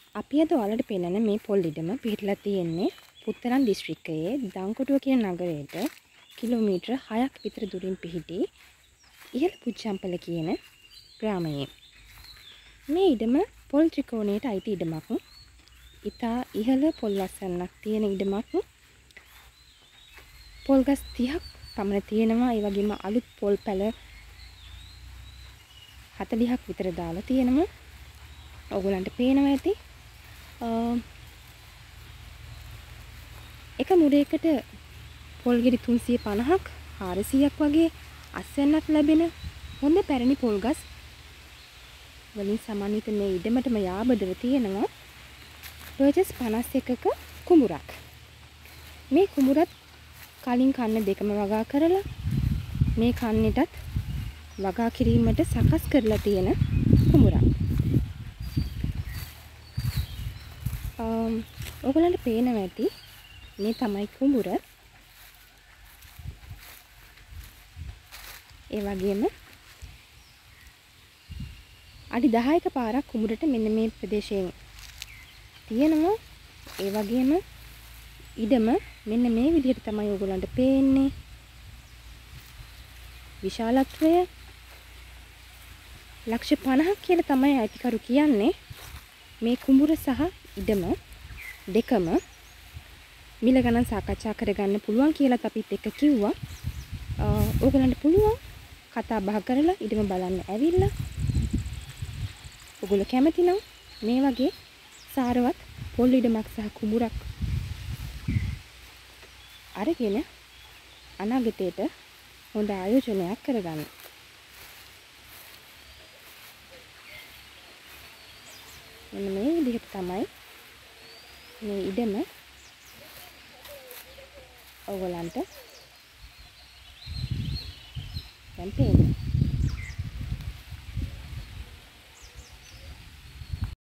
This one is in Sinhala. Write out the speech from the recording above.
අපි අද ඔයාලට පෙන්නන මේ පොල් ඉඩම පිහිටලා තියෙන්නේ පුත්තරන් දිස්ත්‍රික්කයේ දංකොටුව කියන නගරයට කිලෝමීටර 6ක් විතර දුරින් පිහිටි ඉහළ පුච්චම්පල කියන ග්‍රාමයේ. මේ ඉඩම පොල් ත්‍රිකෝණයට අයිති ඉඩමක්. ඉතා ඉහළ පොල් ලස්සනක් තියෙන ඉඩමක්. පොල් ගස් 30ක් පමණ තියෙනවා. ඒ වගේම අලුත් පොල් පැල 40ක් විතර දාලා තියෙනවා. ඔයගලන්ට පේනවා ඇති. එක මුරයකට පොල් ගෙඩි 350ක් 400ක් වගේ අස්වැන්නක් ලැබෙන හොඳ පැරණි පොල් ගස් වලින් සමන්විත මේ ඉඩමටම යාබදව තියෙනවා පර්චස් 51ක කුඹුරක්. මේ කුඹුරත් කලින් කන්න දෙකම වගා කරලා මේ කන්නටත් වගා කිරීමට සකස් කරලා තියෙන කුඹුරක්. ඔයගලන්ට පේනවා ඇති මේ තමයි කුඹුර. ඒ වගේම අඩි 10ක පාරක් කුඹුරට මෙන්න මේ ප්‍රදේශයෙන් තියෙනවා. ඒ වගේම ඉඩම මෙන්න මේ විදිහට තමයි ඔයගලන්ට පේන්නේ. විශාලත්වය ලක්ෂ 50ක් කියලා තමයි අයිතිකරු කියන්නේ. මේ කුඹුර සහ ඉඩම දෙකම මිල ගණන් සාකච්ඡා කරගන්න පුළුවන් කියලාත් අපිත් එක්ක කිව්වා. ඕගලන්ට පුළුවන් කතා බහ කරලා ඉඩම බලන්න ඇවිල්ලා ඔයගොල්ලෝ කැමති නම් මේ වගේ සාරවත් පොල් ඉඩමක් සහ කුඹුරක් අරගෙන අනාගතයට හොඳ ආයෝජනයක් කරගන්න. මෙන්න මේ විදිහට තමයි මේ ඉඩම ඔයගලන්ට දැන් පේන්නේ.